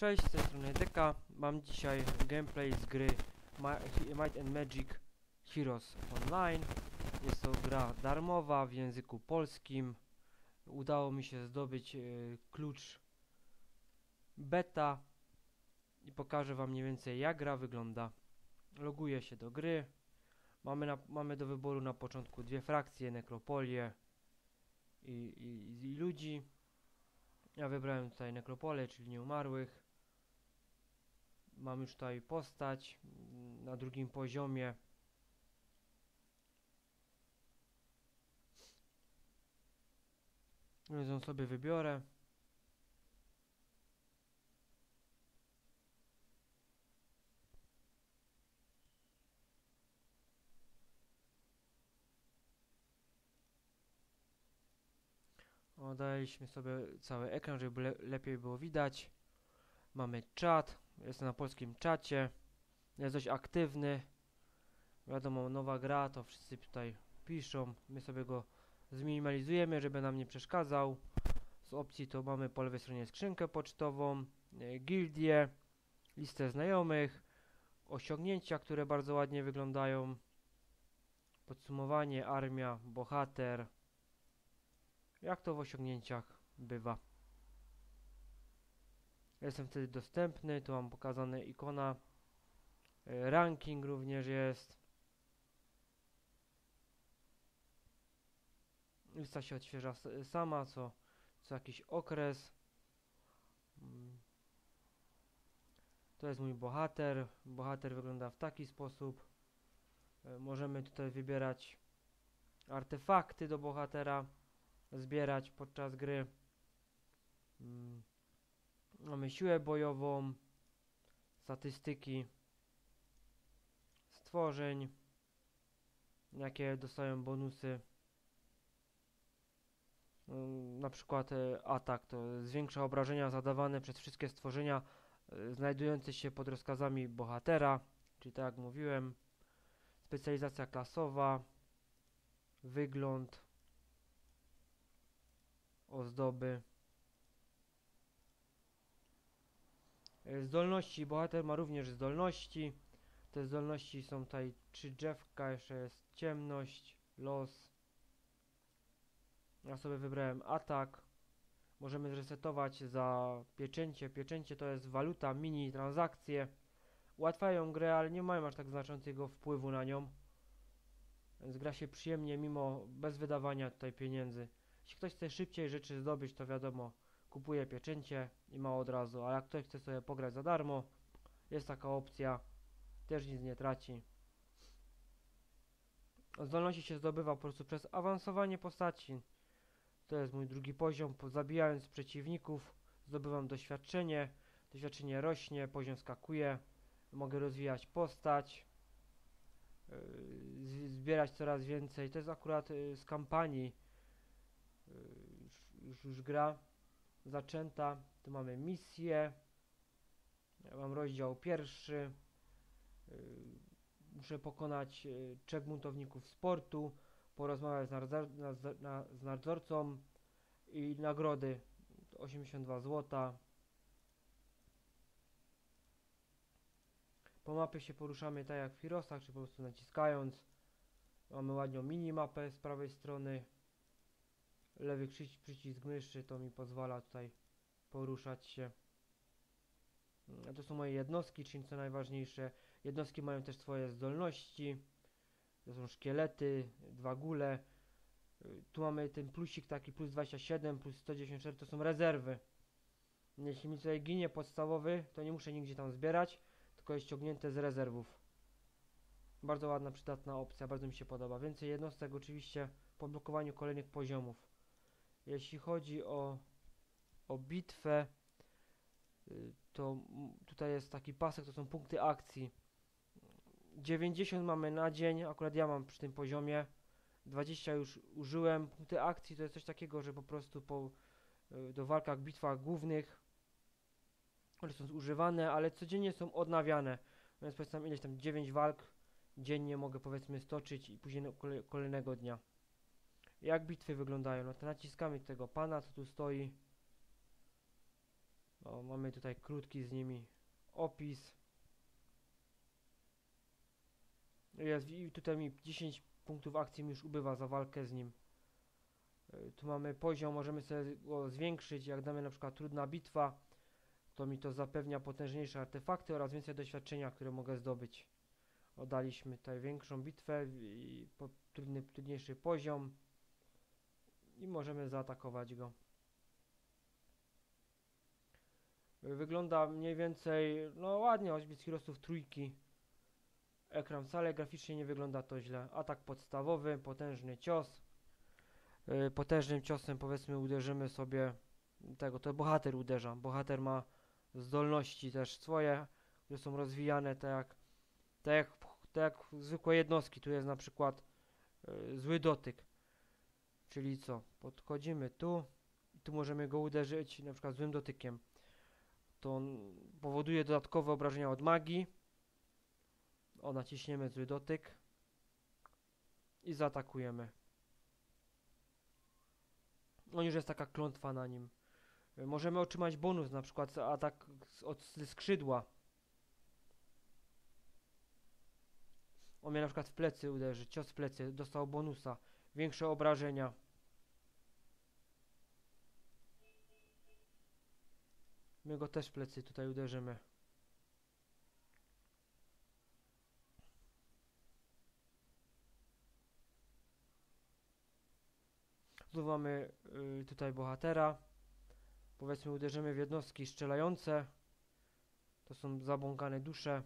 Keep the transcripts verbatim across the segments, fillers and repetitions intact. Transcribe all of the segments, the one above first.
Cześć, z tej strony Deka. Mam dzisiaj gameplay z gry Might and Magic Heroes Online. Jest to gra darmowa w języku polskim. Udało mi się zdobyć y, klucz beta i pokażę wam mniej więcej, jak gra wygląda. Loguję się do gry. Mamy, na, mamy do wyboru na początku dwie frakcje, nekropolię i, i, i ludzi. Ja wybrałem tutaj nekropolię, czyli nieumarłych. Mam już tutaj postać na drugim poziomie. Więc ją sobie wybiorę. O, daliśmy sobie cały ekran, żeby le lepiej było widać. Mamy czat. Jestem na polskim czacie. Jest dość aktywny. Wiadomo, nowa gra, to wszyscy tutaj piszą. My sobie go zminimalizujemy, żeby nam nie przeszkadzał. Z opcji to mamy po lewej stronie skrzynkę pocztową, e, gildię, listę znajomych, osiągnięcia, które bardzo ładnie wyglądają, podsumowanie, armia, bohater, jak to w osiągnięciach bywa. Jestem wtedy dostępny, tu mam pokazane ikona, e, ranking również jest. Lista się odświeża s- sama co, co jakiś okres. Mm. To jest mój bohater. Bohater wygląda w taki sposób. E, możemy tutaj wybierać artefakty do bohatera, zbierać podczas gry. Mm. Mamy siłę bojową, statystyki stworzeń, jakie dostają bonusy. Mm, Na przykład e, atak to zwiększa obrażenia zadawane przez wszystkie stworzenia e, znajdujące się pod rozkazami bohatera, czyli tak jak mówiłem. Specjalizacja klasowa, wygląd, ozdoby. E, Zdolności. Bohater ma również zdolności. Te zdolności są tutaj trzy drzewka, jeszcze jest ciemność, los. Ja sobie wybrałem atak. Możemy zresetować za pieczęcie. Pieczęcie to jest waluta, mini transakcje. Ułatwiają grę, ale nie mają aż tak znaczącego wpływu na nią. Więc gra się przyjemnie, mimo bez wydawania tutaj pieniędzy. Jeśli ktoś chce szybciej rzeczy zdobyć, to wiadomo, kupuje pieczęcie i ma od razu. A jak ktoś chce sobie pograć za darmo, jest taka opcja. Też nic nie traci. Zdolności się zdobywa po prostu przez awansowanie postaci. To jest mój drugi poziom. Zabijając przeciwników zdobywam doświadczenie. Doświadczenie rośnie, poziom skakuje. Mogę rozwijać postać. Yy, zbierać coraz więcej. To jest akurat yy, z kampanii. Yy, już, już, już gra zaczęta. Tu mamy misję. Ja mam rozdział pierwszy. Yy, muszę pokonać yy, trzech buntowników sportu. Porozmawiać z, nadzor na, na, z nadzorcą. I nagrody osiemdziesiąt dwa złota. Po mapie się poruszamy tak jak w Heroesach, czy po prostu naciskając. Mamy ładną minimapę z prawej strony. Lewy przycisk, przycisk myszy to mi pozwala tutaj poruszać się. A to są moje jednostki, czyli co najważniejsze. Jednostki mają też swoje zdolności. To są szkielety, dwa gule. Tu mamy ten plusik taki plus dwadzieścia siedem, plus sto dziewięćdziesiąt cztery, to są rezerwy. Jeśli mi tutaj ginie podstawowy, to nie muszę nigdzie tam zbierać, tylko jest ściągnięte z rezerwów. Bardzo ładna, przydatna opcja, bardzo mi się podoba. Więcej jednostek oczywiście po blokowaniu kolejnych poziomów. Jeśli chodzi o, o bitwę, to tutaj jest taki pasek, to są punkty akcji. dziewięćdziesiąt mamy na dzień, akurat ja mam przy tym poziomie. dwadzieścia już użyłem. Punkty akcji to jest coś takiego, że po prostu po, do walkach, bitwach głównych one są używane, ale codziennie są odnawiane. Więc powiedzmy ileś tam dziewięć walk dziennie mogę powiedzmy stoczyć i później kolej, kolejnego dnia. Jak bitwy wyglądają? No to naciskamy tego pana, co tu stoi. O, mamy tutaj krótki z nimi opis. Jest, i tutaj mi dziesięć punktów akcji mi już ubywa za walkę z nim. Y, Tu mamy poziom, możemy sobie go zwiększyć. Jak damy na przykład trudna bitwa, to mi to zapewnia potężniejsze artefakty oraz więcej doświadczenia, które mogę zdobyć. Oddaliśmy tutaj większą bitwę i po trudny, trudniejszy poziom i możemy zaatakować go. Wygląda mniej więcej, no ładnie, choćby z Heroesów trójki. Ekran wcale graficznie nie wygląda to źle. Atak podstawowy, potężny cios. Yy, potężnym ciosem powiedzmy uderzymy sobie tego, to bohater uderza. Bohater ma zdolności też swoje, które są rozwijane tak jak, tak jak, tak jak zwykłe jednostki. Tu jest na przykład yy, zły dotyk. Czyli co? Podchodzimy tu i tu możemy go uderzyć na przykład złym dotykiem. To on powoduje dodatkowe obrażenia od magii. O, naciśniemy zły dotyk i zaatakujemy. On już jest taka klątwa na nim. Y, Możemy otrzymać bonus, na przykład za atak z- od ze skrzydła. On mnie na przykład w plecy uderzy, cios w plecy, dostał bonusa, większe obrażenia. My go też w plecy tutaj uderzymy. Tu mamy y, tutaj bohatera. Powiedzmy uderzymy w jednostki strzelające. To są zabłąkane dusze.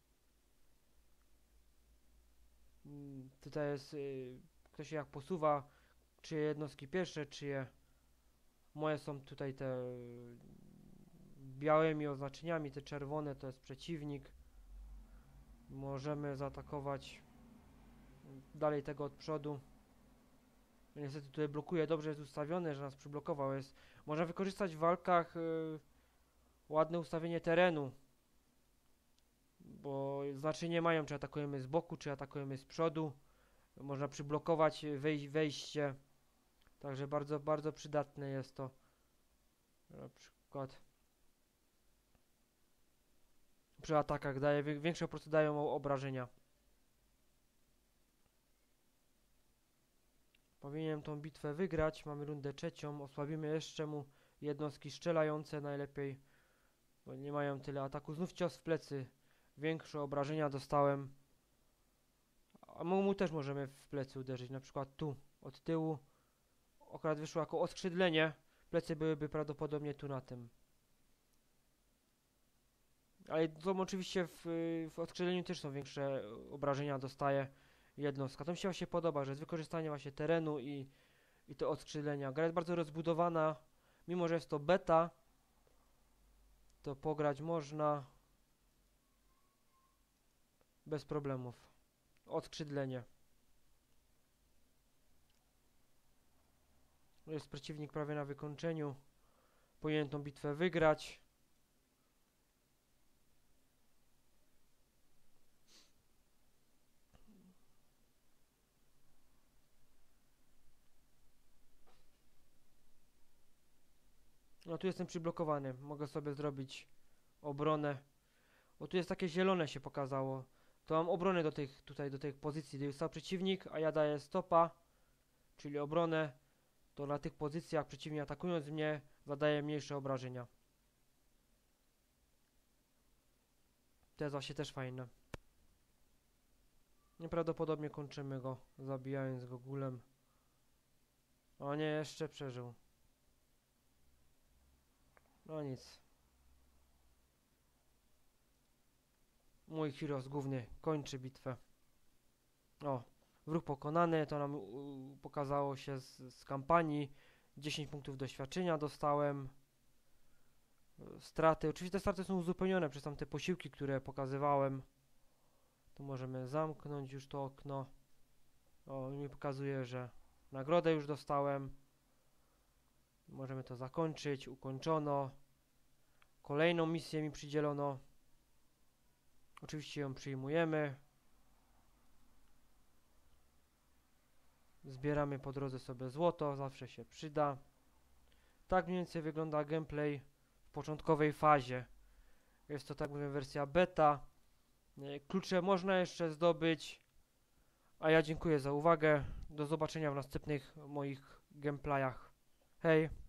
Mm, Tutaj jest, y, kto się jak posuwa, czyje jednostki pierwsze, czyje moje są tutaj te y, białymi oznaczeniami, te czerwone to jest przeciwnik. Możemy zaatakować dalej tego od przodu. No niestety tutaj blokuje, dobrze jest ustawione, że nas przyblokował. Jest, można wykorzystać w walkach y, ładne ustawienie terenu, bo znaczenie mają, czy atakujemy z boku, czy atakujemy z przodu. Można przyblokować wej wejście, także bardzo, bardzo przydatne jest to. Na przykład przy atakach daje, wie- większe po prostu dają o- obrażenia. Powinienem tą bitwę wygrać, mamy rundę trzecią, osłabimy jeszcze mu jednostki strzelające najlepiej, bo nie mają tyle ataku. Znów cios w plecy, większe obrażenia dostałem. A mu mu też możemy w plecy uderzyć, na przykład tu, od tyłu. Akurat wyszło jako oskrzydlenie, plecy byłyby prawdopodobnie tu na tym. Ale to oczywiście w, w odskrzydleniu też są większe obrażenia, dostaje jednostka. To mi się właśnie podoba, że jest wykorzystanie właśnie terenu i, i to odskrzydlenia. Gra jest bardzo rozbudowana, mimo że jest to beta, to pograć można bez problemów. Odskrzydlenie. Jest przeciwnik prawie na wykończeniu. Powinien tą bitwę wygrać. No tu jestem przyblokowany. Mogę sobie zrobić obronę. O tu jest takie zielone się pokazało. To mam obronę do tych, tutaj do tej pozycji, gdzie stał przeciwnik, a ja daję stopa, czyli obronę. To na tych pozycjach przeciwnik atakując mnie zadaje mniejsze obrażenia. To jest właśnie też fajne. Nieprawdopodobnie kończymy go, zabijając go gulem. O nie, jeszcze przeżył. No nic. Mój Heroes główny kończy bitwę. O, wróg pokonany, to nam u, pokazało się z, z kampanii. dziesięć punktów doświadczenia dostałem. Y, Straty, oczywiście te straty są uzupełnione przez tamte posiłki, które pokazywałem. Tu możemy zamknąć już to okno. O, mi pokazuje, że nagrodę już dostałem. Możemy to zakończyć, ukończono. Kolejną misję mi przydzielono. Oczywiście ją przyjmujemy. Zbieramy po drodze sobie złoto, zawsze się przyda. Tak mniej więcej wygląda gameplay w początkowej fazie. Jest to, tak mówię, wersja beta. E, Klucze można jeszcze zdobyć. A ja dziękuję za uwagę. Do zobaczenia w następnych moich gameplayach. Hej!